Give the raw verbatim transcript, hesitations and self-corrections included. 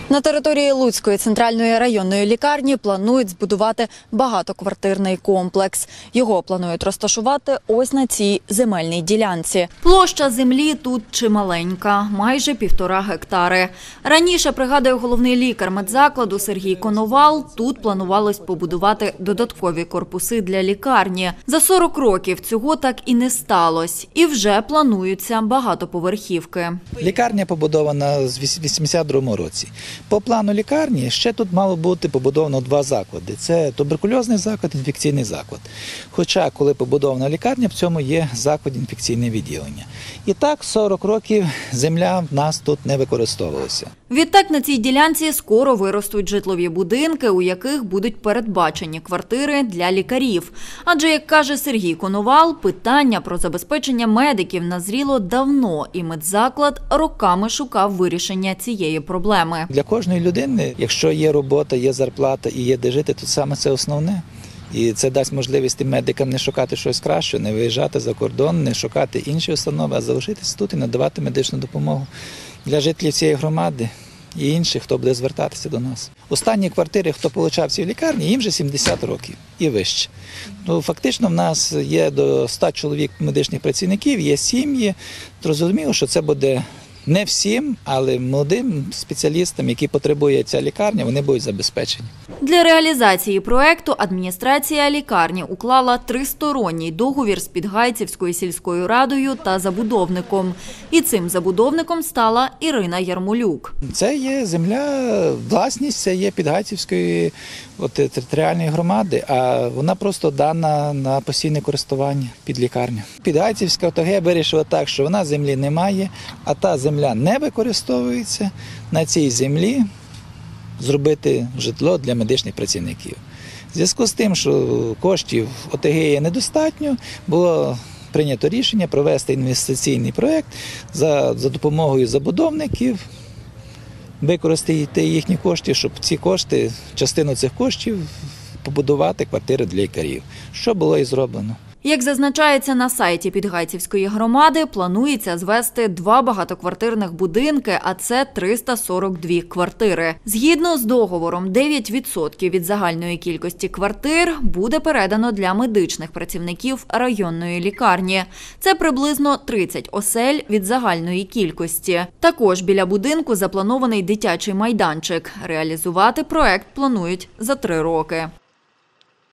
На території Луцької центральної районної лікарні планують збудувати багатоквартирний комплекс. Його планують розташувати ось на цій земельній ділянці. Площа землі тут чималенька – майже півтора гектари. Раніше, пригадує головний лікар медзакладу Сергій Коновал, тут планувалось побудувати додаткові корпуси для лікарні. За сорок років цього так і не сталося. І вже плануються багатоповерхівки. Лікарня побудована в вісімдесят другому році. По плану лікарні ще тут мало бути побудовано два заклади. Це туберкульозний заклад, інфекційний заклад. Хоча, коли побудована лікарня, в цьому є заклад інфекційне відділення. І так, сорок років земля в нас тут не використовувалася. Відтак на цій ділянці скоро виростуть житлові будинки, у яких будуть передбачені квартири для лікарів. Адже, як каже Сергій Коновал, питання про забезпечення медиків назріло давно, і медзаклад роками шукав вирішення цієї проблеми. Для кожної людини, якщо є робота, є зарплата і є де жити, то саме це основне. І це дасть можливість тим медикам не шукати щось краще, не виїжджати за кордон, не шукати інші установи, а залишитися тут і надавати медичну допомогу для жителів цієї громади і інших, хто буде звертатися до нас. Останні квартири, хто отримав ці лікарні, їм вже сімдесят років і вище. Ну, фактично в нас є до ста чоловік медичних працівників, є сім'ї. Зрозуміло, що це буде не всім, але молодим спеціалістам, які потребує ця лікарня, вони будуть забезпечені. Для реалізації проекту адміністрація лікарні уклала тристоронній договір з Підгайцівською сільською радою та забудовником. І цим забудовником стала Ірина Ярмолюк. Це є земля, власність, це є Підгайцівської от, територіальної громади, а вона просто дана на постійне користування під лікарню. Підгайцівська ОТГ вирішила так, що вона землі не має, а та земля не використовується, на цій землі зробити житло для медичних працівників. В зв'язку з тим, що коштів ОТГ є недостатньо, було прийнято рішення провести інвестиційний проєкт за, за допомогою забудовників, використати їхні кошти, щоб ці кошти, частину цих коштів побудувати квартири для лікарів, що було і зроблено. Як зазначається на сайті Підгайцівської громади, планується звести два багатоквартирних будинки, а це триста сорок дві квартири. Згідно з договором, дев'ять відсотків від загальної кількості квартир буде передано для медичних працівників районної лікарні. Це приблизно тридцять осель від загальної кількості. Також біля будинку запланований дитячий майданчик. Реалізувати проект планують за три роки.